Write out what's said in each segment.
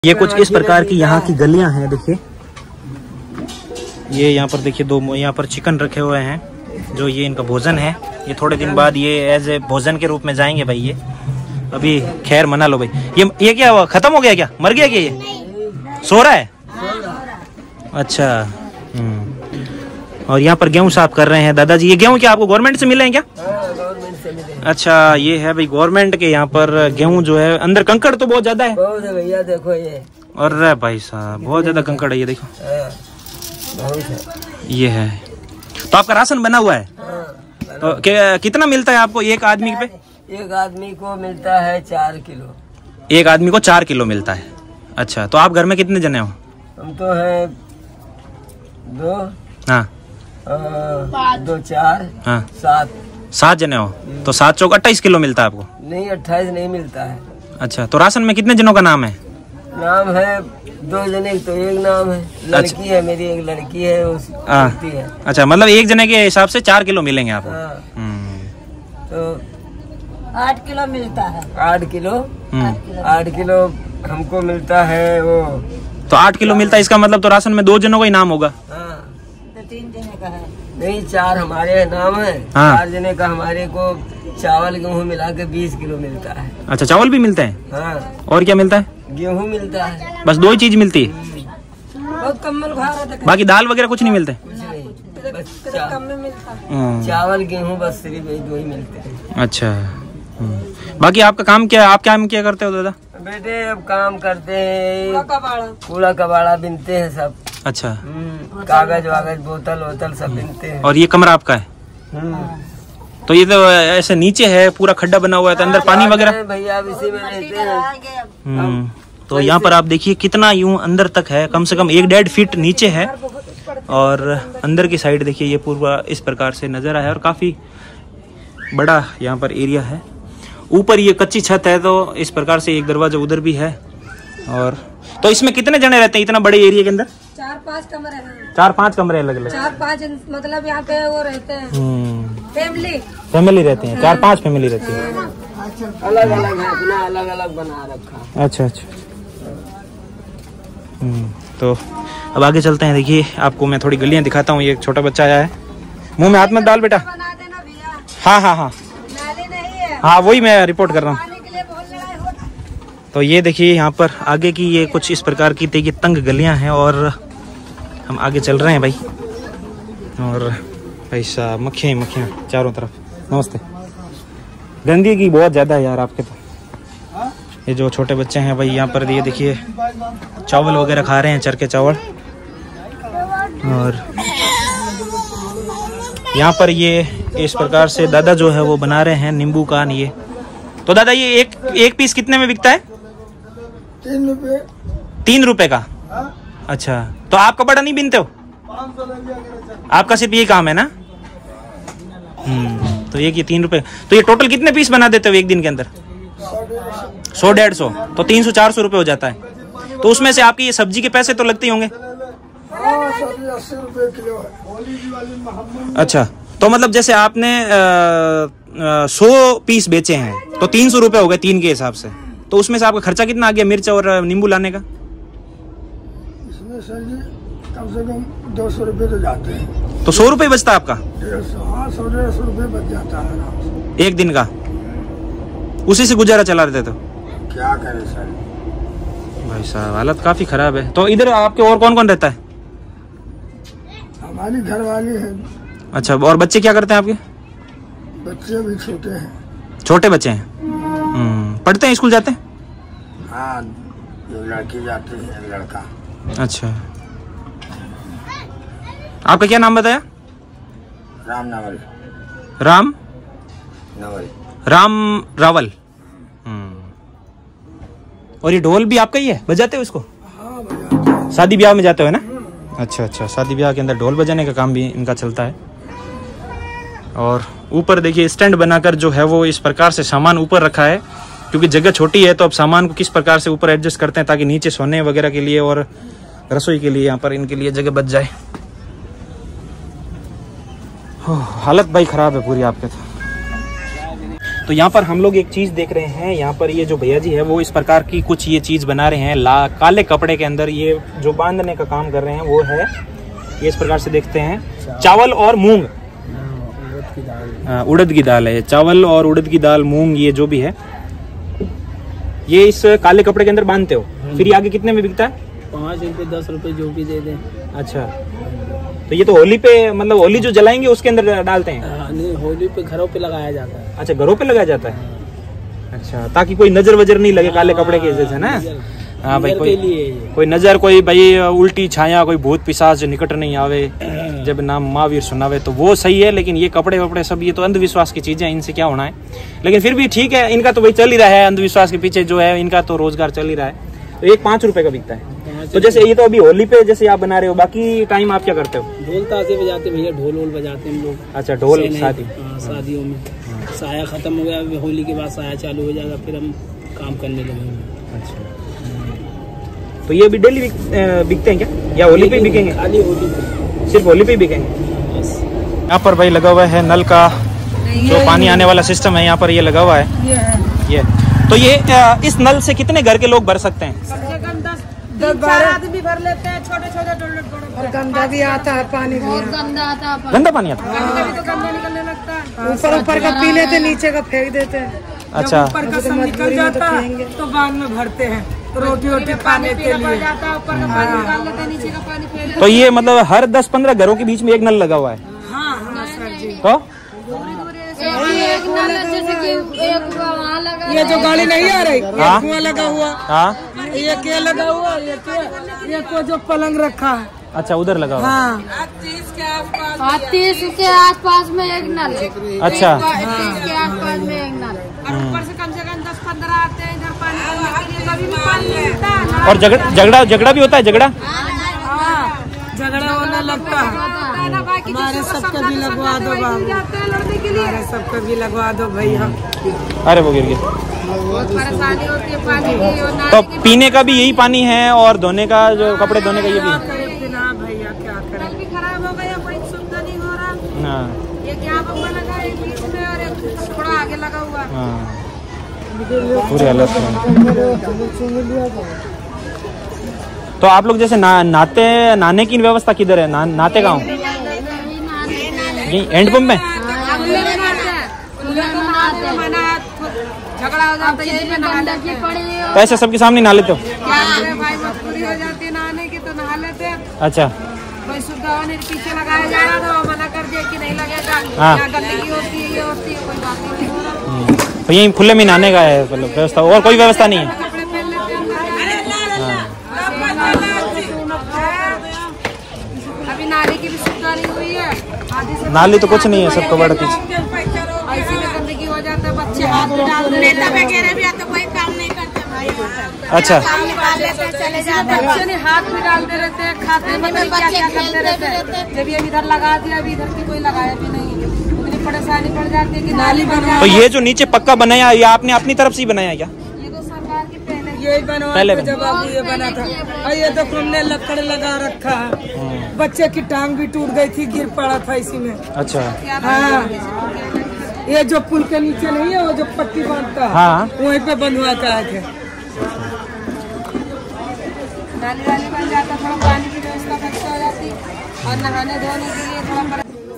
ये कुछ इस प्रकार की यहाँ की गलियां हैं। देखिए ये यहाँ पर देखिए दो यहाँ पर चिकन रखे हुए हैं जो ये इनका भोजन है। ये थोड़े दिन बाद ये एज ए भोजन के रूप में जाएंगे भाई। ये अभी खैर मना लो भाई। ये क्या हुआ, खत्म हो गया क्या, मर गया क्या, ये सो रहा है? अच्छा। और यहाँ पर गेहूं साफ कर रहे हैं दादाजी। ये गेहूं क्या आपको गवर्नमेंट से मिले हैं क्या? गवर्नमेंट से मिले। अच्छा, ये है भाई गवर्नमेंट के यहाँ पर गेहूं जो है। अंदर कंकड़ तो बहुत ज्यादा है। बहुत है भैया, देखो ये। अरे भाई साहब बहुत ज्यादा कंकड़ है ये, देखो बहुत है। ये है। तो आपका राशन बना हुआ है? तो कितना मिलता है आपको एक आदमी पे? एक आदमी को मिलता है 4 किलो। एक आदमी को 4 किलो मिलता है। अच्छा, तो आप घर में कितने जने हो? हम तो है 2, हाँ 2 4 हाँ 7 जने हो। तो 7 चौक 28 किलो मिलता है आपको? नहीं, 28 नहीं मिलता है। अच्छा, तो राशन में कितने जनों का नाम है? नाम है 2 जने, तो एक नाम है। लड़की है मेरी, एक लड़की है, उसकी है। अच्छा, मतलब एक जने के हिसाब से 4 किलो मिलेंगे आपको। तो 8 किलो मिलता है। 8 किलो 8 किलो हमको मिलता है वो। तो 8 किलो मिलता है, इसका मतलब तो राशन में 2 जनों का ही नाम होगा। हाँ, तो 3 जने का है। नहीं, 4 हमारे नाम है। हाँ। 4 जने का हमारे को चावल गेहूँ मिला के 20 किलो मिलता है। अच्छा, चावल भी मिलते हैं? हाँ। और क्या मिलता है? गेहूँ मिलता है। बस 2 ही चीज मिलती है? बहुत कम में बाकी दाल वगैरह कुछ नहीं मिलते? कुछ नहीं, बस कम में मिलता है। चावल गेहूँ बस सिर्फ 2 ही मिलते हैं। अच्छा। बाकी आपका काम क्या है, आप क्या करते हो दादा? बेटे अब काम करते हैं, कबाड़ा कूड़ा कबाड़ा बिनते हैं सब। अच्छा। कागज वागज बोतल वोतल सब बिनते हैं। और ये कमरा आपका है? तो ये तो ऐसे नीचे है, पूरा खड्डा बना हुआ है, तो अंदर पानी वगैरह? भैया अब इसी में रहते हैं। तो यहाँ पर आप देखिए कितना यूं अंदर तक है, कम से कम 1-1.5 फीट नीचे है। और अंदर की साइड देखिए ये पूरा इस प्रकार से नजर आया, और काफी बड़ा यहाँ पर एरिया है। ऊपर ये कच्ची छत है, तो इस प्रकार से एक दरवाजा उधर भी है। और तो इसमें कितने जने रहते हैं इतना बड़े एरिया के अंदर? 4-5 कमरे हैं। 4-5 कमरे अलग अलग? 4-5 मतलब यहाँ पे वो रहते हैं फैमिली रहते हैं। 4-5 फैमिली रहती है। अलग अलग है, अपना अलग अलग बना रखा। अच्छा अच्छा। तो अब आगे चलते हैं। देखिए आपको मैं थोड़ी गलियां दिखाता हूँ। ये एक छोटा बच्चा आया है, मुंह में हाथ मत डाल बेटा। बना देना भैया। हाँ हाँ हाँ नाली नहीं है। हाँ, वही मैं रिपोर्ट कर रहा हूँ। पानी के लिए बहुत लड़ाई होता है। तो ये देखिए यहाँ पर आगे की ये कुछ इस प्रकार की देखिए तंग गलियां हैं, और हम आगे चल रहे हैं भाई। और भाई साहब मक्खियाँ चारों तरफ। नमस्ते। गंदगी बहुत ज़्यादा है यार आपके। तो ये जो छोटे बच्चे हैं भाई यहाँ पर ये देखिए चावल वगैरह खा रहे हैं, चरके चावल। और यहाँ पर ये इस प्रकार से दादा जो है वो बना रहे हैं नींबू का। ये तो दादा ये एक पीस कितने में बिकता है? 3 रुपए। 3 रुपए का? अच्छा, तो आप कपड़ा नहीं बिनते हो? आपका सिर्फ ये काम है ना? तो ये 3 रुपए। तो ये टोटल कितने पीस बना देते हो एक दिन के अंदर? 100-150। तो 300-400 रुपए हो जाता है। तो उसमें से आपकी ये सब्जी के पैसे तो लगते ही होंगे? 80 रुपए किलो है। अच्छा, तो मतलब जैसे आपने 100 पीस बेचे हैं तो 300 रुपए हो गए 3 के हिसाब से। तो उसमें से आपका खर्चा कितना आ गया मिर्च और नींबू लाने का? इसमें सर जी कम से कम 200 रुपए तो जाते हैं। तो 100 रुपए बचता आपका? 100-150 रुपए बच जाता है आराम से एक दिन का। उसी से गुजारा चला रहे थे? तो क्या करें सर भाई साहब हालत काफी खराब है। तो इधर आपके और कौन कौन रहता है? हमारी घरवाली है। अच्छा, और बच्चे क्या करते हैं आपके? बच्चे भी छोटे हैं। छोटे बच्चे हैं? पढ़ते हैं, स्कूल जाते हैं? हाँ, एक लड़की जाती है, एक लड़का। अच्छा, आपका क्या नाम बताया? राम नवल। राम नवल। राम रावल। और ये ढोल भी आपका ही है, बजाते हो इसको? हाँ भैया। शादी ब्याह में जाते हो ना? अच्छा अच्छा, शादी ब्याह के अंदर ढोल बजाने का काम भी इनका चलता है। और ऊपर देखिए स्टैंड बनाकर जो है वो इस प्रकार से सामान ऊपर रखा है, क्योंकि जगह छोटी है। तो अब सामान को किस प्रकार से ऊपर एडजस्ट करते हैं ताकि नीचे सोने वगैरह के लिए और रसोई के लिए यहाँ पर इनके लिए जगह बच जाए। हालत भाई खराब है पूरी आपके। तो तो यहाँ पर हम लोग एक चीज़ देख रहे हैं, यहाँ पर ये जो भैया जी है वो इस प्रकार की कुछ ये चीज़ बना रहे हैं काले कपड़े के अंदर। ये जो बांधने का काम कर रहे हैं वो है ये इस प्रकार से देखते हैं, चावल और मूंग, उड़द की दाल है, चावल और उड़द की दाल, मूंग, ये जो भी है ये इस काले कपड़े के अंदर बांधते हो। फिर ये आगे कितने में बिकता है? 5 रुपए 10 रुपए जो भी दे दें। अच्छा, तो ये तो होली पे, मतलब होली जो जलाएंगे उसके अंदर डालते हैं? नहीं, होली पे घरों पे लगाया जाता है। अच्छा, घरों पे लगाया जाता है। अच्छा, ताकि कोई नजर वजर नहीं लगे काले कपड़े की वजह से ना। हाँ भाई, कोई नजर, कोई भाई उल्टी छाया, कोई भूत पिशाच निकट नहीं आवे जब नाम महावीर सुनावे, तो वो सही है। लेकिन ये कपड़े वपड़े सब ये तो अंधविश्वास की चीजें, इनसे क्या होना है। लेकिन फिर भी ठीक है, इनका तो भाई चल ही रहा है, अंधविश्वास के पीछे जो है इनका तो रोजगार चल ही रहा है। तो एक 5 रुपए का बिकता है। तो जैसे ये तो अभी होली पे जैसे आप बना रहे हो, बाकी टाइम आप क्या करते हो? ढोल ताशे बजाते भैया, ढोल वोल बजाते हम लोग। अच्छा, ढोल शादियों में। साया खत्म हो गया, होली के बाद साया चालू हो जाएगा, फिर हम काम करने लगे। अच्छा, तो ये भी डेली बिकते हैं क्या, या होली पे बिकेंगे? खाली होली पे, सिर्फ होली पे बिकेंगे। यहाँ पर भाई लगा हुआ है नल का जो पानी आने वाला सिस्टम है, यहाँ पर ये लगा हुआ है। ये तो ये इस नल से कितने घर के लोग भर सकते हैं? कम से कम 10-12 आदमी भर लेते हैं, छोटे-छोटे। गंदा भी आता है पानी, बहुत गंदा आता है। गंदा पानी आता है? कभी तो गंदा निकलने लगता है। ऊपर का पी लेते, नीचे का फेंक देते हैं। अच्छा, ऊपर का सब निकल जाता है तो बाद में भरते हैं, रोटी वोटी पाने के लिए। ऊपर का पानी निकाल लेते हैं, नीचे का पानी फेंक। तो ये मतलब हर 10-15 घरों के बीच में एक नल लगा हुआ है? हाँ सर जी। तो एक नल जैसे कि एक वहाँ लगा, ये जो गाड़ी नहीं आ रही, एक कुआं लगा हुआ। हाँ, ये क्या लगा हुआ, ये को जो पलंग रखा है। अच्छा, उधर लगा हुआ। हाँ, 30 के आसपास में एक नल। अच्छा, 30 के आसपास में एक नल। ऊपर से कम 10-15 आते हैं इधर पानी भरने के लिए, कभी भी पानी मिलता है। और झगड़ा भी होता है? झगड़ा होने लगता है। हमारे सबका भी लगवा दो बाबू, हमारे सबका भी लगवा दो भैया। अरे वो गिर गया। बहुत परेशानी होती है पानी की। तो पीने का भी यही पानी है और धोने का, जो कपड़े धोने का ये भी? ना भैया क्या करें, भी खराब हो गया, कोई सुविधा नहीं हो रहा। एक यहाँ बम्बा लगा है बीच में और एक थोड़ा आगे लगा हुआ। पूरी हालत तो आप लोग जैसे नहाने की व्यवस्था किधर है? नहाते कहाँ? यही हैंडपंप में? झगड़ा हो जाता है, तो ऐसे सबके सामने नहा लेते हो? भाई मजबूरी हो जाती है नहाने की तो नहा लेते हैं। अच्छा, कोई सुविधा होने पीछे लगाया जा रहा था, मना कर दिया कि नहीं लगेगा। हाँ, गंदगी होती है, ये होती है, कोई बात नहीं हो रहा। तो यही खुले में नहाने का है मतलब व्यवस्था, और कोई व्यवस्था नहीं है? अभी नाली की भी सुविधा नहीं हुई है। नाली तो कुछ नहीं है, सबको बड़ा पीछे। ऐसी में गंदगी हो जाता है, बच्चे हाथ में डाल देते हैं, वगैरह भी आते, कोई काम नहीं करते भाई। अच्छा, चले जाते हैं, बच्चे ने हाथ में डालते रहते हैं, खाते में क्या करते रहते हैं। जब ये इधर लगा दिया, अभी इधर की कोई लगाया भी नहीं, इतनी परेशानी पड़ जाती है कि नाली बना। तो ये जो नीचे पक्का बनाया, ये आपने अपनी तरफ से ही बनाया क्या? ये तो सरकार की यही बनवा जब आप ये बना था, और ये तो हमने लकड़ लगा रखा है। बच्चे की टांग भी टूट गई थी, गिर पड़ा था इसी में। अच्छा, हाँ, ये जो पुल के नीचे नहीं है, वो जो पट्टी बांधता है, हाँ, वहीं पे बंधवा के आए थे। नाली वाली बन जाता, थोड़ा पानी की व्यवस्था अच्छा हो जाती और नहाने धोने के लिए थोड़ा।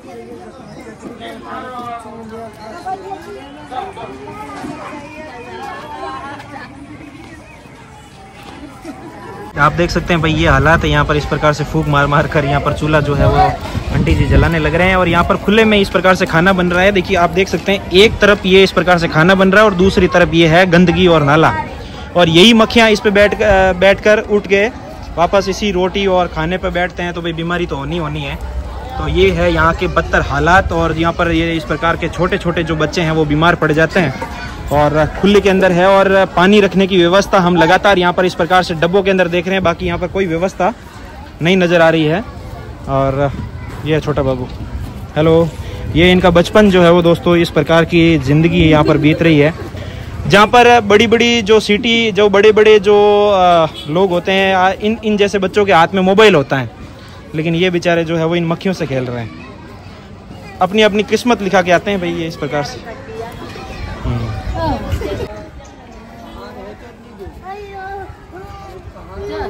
आप देख सकते हैं भाई ये हालात है। यहाँ पर इस प्रकार से फूंक मार मार कर यहाँ पर चूल्हा जो है वो आंटी जी जलाने लग रहे हैं और यहाँ पर खुले में इस प्रकार से खाना बन रहा है। देखिए आप देख सकते हैं, एक तरफ ये इस प्रकार से खाना बन रहा है और दूसरी तरफ ये है गंदगी और नाला, और यही मक्खियाँ इस पे बैठ कर उठ के वापस इसी रोटी और खाने पर बैठते हैं, तो भाई बीमारी तो होनी है। तो ये है यहाँ के बदतर हालात, और यहाँ पर ये इस प्रकार के छोटे छोटे जो बच्चे हैं वो बीमार पड़ जाते हैं और खुले के अंदर है। और पानी रखने की व्यवस्था हम लगातार यहाँ पर इस प्रकार से डब्बों के अंदर देख रहे हैं, बाकी यहाँ पर कोई व्यवस्था नहीं नज़र आ रही है। और ये छोटा बाबू, हेलो, ये इनका बचपन जो है वो दोस्तों इस प्रकार की ज़िंदगी यहाँ पर बीत रही है, जहाँ पर बड़ी बड़ी जो सिटी, जो बड़े बड़े जो लोग होते हैं, इन जैसे बच्चों के हाथ में मोबाइल होता है, लेकिन ये बेचारे जो है वो इन मक्खियों से खेल रहे हैं, अपनी अपनी किस्मत लिखा के आते हैं भाई ये इस प्रकार से।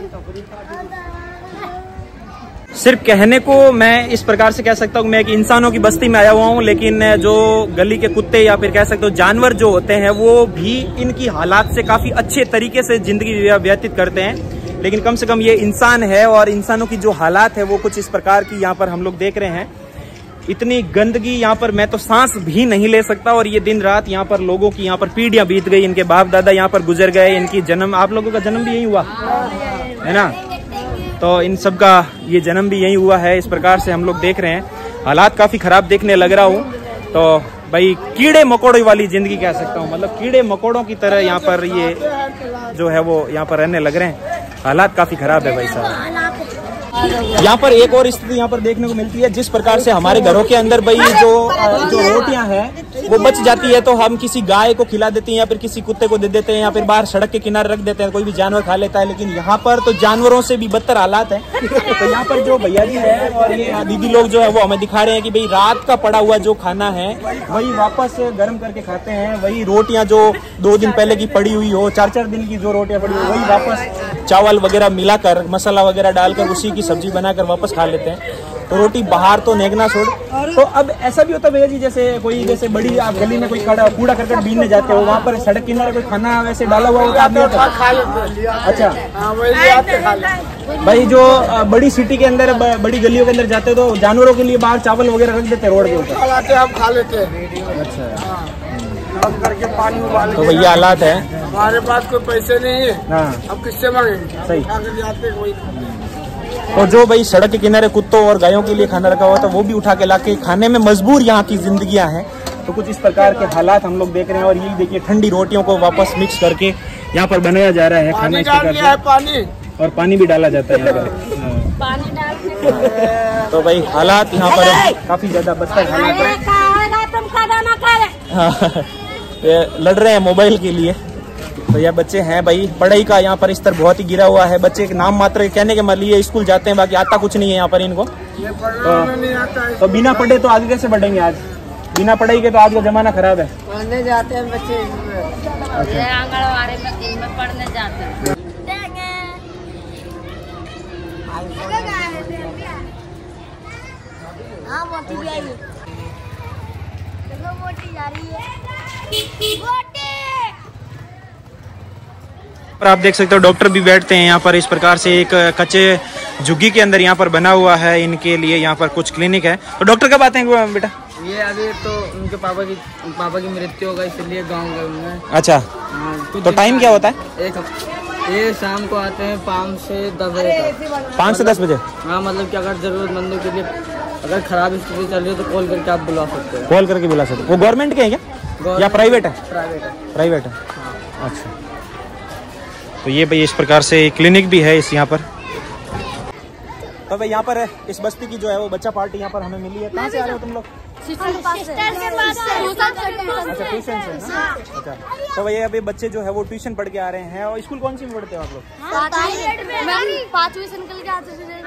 सिर्फ कहने को मैं इस प्रकार से कह सकता हूँ, मैं एक इंसानों की बस्ती में आया हुआ हूँ, लेकिन जो गली के कुत्ते या फिर कह सकते हो जानवर जो होते हैं वो भी इनकी हालात से काफी अच्छे तरीके से जिंदगी व्यतीत करते हैं। लेकिन कम से कम ये इंसान है और इंसानों की जो हालात है वो कुछ इस प्रकार की यहाँ पर हम लोग देख रहे हैं। इतनी गंदगी यहाँ पर मैं तो सांस भी नहीं ले सकता। और ये दिन रात यहाँ पर लोगों की यहाँ पर पीढ़ियां बीत गई, इनके बाप दादा यहाँ पर गुजर गए, इनकी जन्म, आप लोगों का जन्म भी यही हुआ है ना, तो इन सब का ये जन्म भी यही हुआ है। इस प्रकार से हम लोग देख रहे हैं, हालात काफी खराब देखने लग रहा हूँ। तो भाई कीड़े मकोड़े वाली जिंदगी कह सकता हूँ, मतलब कीड़े मकोड़ों की तरह यहाँ पर ये जो है वो यहाँ पर रहने लग रहे हैं। हालात काफी खराब है भाई साहब। यहाँ पर एक और स्थिति यहाँ पर देखने को मिलती है, जिस प्रकार से हमारे घरों के अंदर भाई जो रोटियां हैं वो बच जाती है तो हम किसी गाय को खिला देते हैं या फिर किसी कुत्ते को दे देते हैं या फिर बाहर सड़क के किनारे रख देते हैं, कोई भी जानवर खा लेता है। लेकिन यहाँ पर तो जानवरों से भी बदतर हालात है। तो यहाँ पर जो भैया जी है और ये दीदी लोग जो है वो हमें दिखा रहे हैं कि भाई रात का पड़ा हुआ जो खाना है वही वापस गर्म करके खाते हैं। वही रोटियां जो 2 दिन पहले की पड़ी हुई हो, 4-4 दिन की जो रोटियां पड़ी हुई वही वापस चावल वगैरह मिलाकर मसाला वगैरह डालकर उसी की सब्जी बनाकर वापस खा लेते हैं। तो रोटी बाहर तो नेगना छोड़। तो अब ऐसा भी होता है भैया जी, जैसे बड़ी आप गली में कोई कूड़ा करकट बीनने जाते हो, वहाँ पर सड़क किनारे कोई खाना वैसे डाला हुआ होता है? अच्छा भाई, जो बड़ी सिटी के अंदर बड़ी गलियों के अंदर जाते हो तो जानवरों के लिए बाहर चावल वगैरह रख देते हैं रोड के ऊपर, हम खा लेते हैं। अच्छा, करके पानी उबाल तो भैया हालात है। हमारे पास कोई पैसे नहीं है, हाँ, हम किससे मांगेंगे? सही। जाते कोई। और जो भाई सड़क के किनारे कुत्तों और गायों के लिए खाना रखा हुआ था वो भी उठा के लाके खाने में मजबूर यहाँ की जिंदगियां हैं। तो कुछ इस प्रकार के हालात हम लोग देख रहे हैं। और यही देखिए, ठंडी रोटियों को वापस मिक्स करके यहाँ पर बनाया जा रहा है खाना इस प्रकार से, पानी और पानी भी डाला जाता है यहाँ पर। पानी डाल तो भाई हालात यहाँ पर काफी ज्यादा बदतर हालात है। हाँ, ये लड़ रहे हैं मोबाइल के लिए। तो यह बच्चे हैं भाई, पढ़ाई का यहाँ पर स्तर बहुत ही गिरा हुआ है। बच्चे एक नाम मात्र कहने के लिए स्कूल जाते हैं, बाकी आता कुछ नहीं है यहाँ पर इनको। तो बिना पढ़े तो आगे कैसे बढ़ेंगे? आज बिना पढ़ाई के तो आज का जमाना खराब है। पढ़ने जाते हैं बच्चे, आंगनवाड़ी में पढ़ने जाते हैं। और आप देख सकते हो डॉक्टर भी बैठते हैं यहाँ पर इस प्रकार से। एक कच्चे झुग्गी के अंदर यहाँ पर बना हुआ है इनके लिए, यहाँ पर कुछ क्लिनिक है। तो डॉक्टर कब आते हैं बेटा? ये अभी तो उनके पापा की मृत्यु हो गई, इसलिए गाँव गए उन्हें। अच्छा, तो टाइम क्या होता है? ये शाम को आते हैं 5 से 10 बजे तक। 5 से 10 बजे? हाँ, मतलब कि अगर जरूरतमंदों के लिए अगर खराब स्थिति चल रही है तो कॉल करके आप बुला सकते हैं। कॉल करके बुला सकते हैं। वो गवर्नमेंट के हैं क्या या प्राइवेट है? प्राइवेट है। अच्छा, तो ये भाई इस प्रकार से क्लिनिक भी है इस यहाँ पर। तो भाई यहाँ पर इस बस्ती की जो है वो बच्चा पार्टी यहाँ पर हमें मिली है। कहाँ से आ रहे हो तुम लोग? अच्छा, ट्यूशन से ना? अच्छा, तो भैया अभी बच्चे जो है वो ट्यूशन पढ़ के आ रहे हैं। और स्कूल कौन सी में पढ़ते हो आप लोग? 5वीं से निकल के आते थे।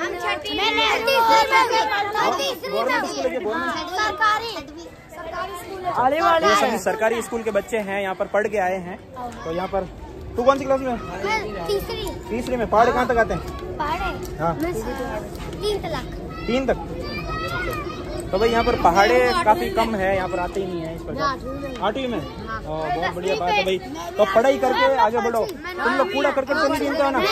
ये सभी सरकारी स्कूल के बच्चे हैं, यहाँ पर पढ़ के आए हैं। तो यहाँ पर तू कौन सी क्लास में? तीसरी में। पहाड़े कहाँ तक आते हैं? हाँ, 3 तक। तो भाई यहाँ पर पहाड़े काफी कम है, यहाँ पर आते ही नहीं है इस प्रकार। 8वीं में? बहुत बढ़िया बात है भाई। तो पढ़ाई करके आगे बढ़ो। तुम लोग कूड़ा करकट तो नहीं बीनते हो ना?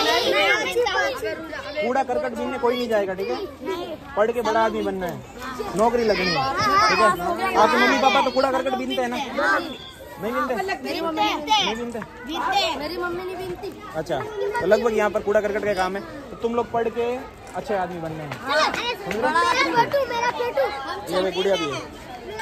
कूड़ा करकट बीनने कोई नहीं जाएगा, ठीक है? पढ़ के बड़ा आदमी बनना है, नौकरी लगनी है, ठीक है? आपके मम्मी पापा तो कूड़ा करकट बीनते हैं ना? नहीं बीनते? मेरी मम्मी नहीं बीनते? मेरी मम्मी नहीं बीनती। अच्छा, तो लगभग यहाँ पर कूड़ा करकट का काम है। तो तुम लोग पढ़ के अच्छे आदमी बनने हैं। ये गुड़िया भी है।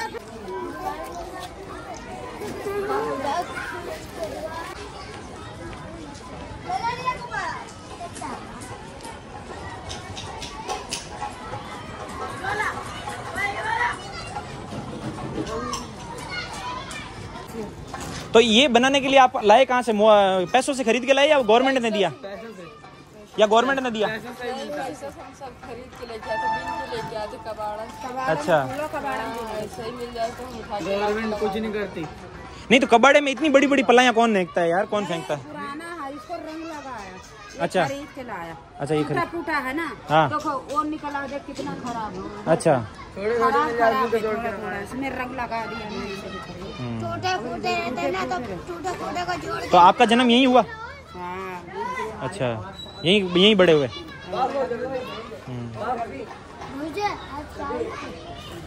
तो ये बनाने के लिए आप लाए कहाँ से? पैसों से खरीद के लाए या गवर्नमेंट ने दिया? या गवर्नमेंट ने दिया? खरीद के लेके आते कबाड़ा। अच्छा, सही मिल जाए तो हम उठा के। गवर्नमेंट कुछ नहीं करती। नहीं तो कबाड़े में इतनी बड़ी बड़ी पलाइयाँ कौन फेंकता है यार? कौन फेंकता है? पुराना है, इसको रंग लगा है, अच्छा खरीद के लाया। अच्छा, ये टूटा फूटा है ना। हाँ। देखो वो निकला, देख कितना खराब हो। अच्छा खराब है थोड़ा, इसमें रंग लगा दिया मैंने। टूटे फूटे रहते हैं ना, तो टूटे फूटे को जोड़ तो आपका जन्म यहीं हुआ? हाँ। अच्छा, यहीं बड़े हुए? मुझे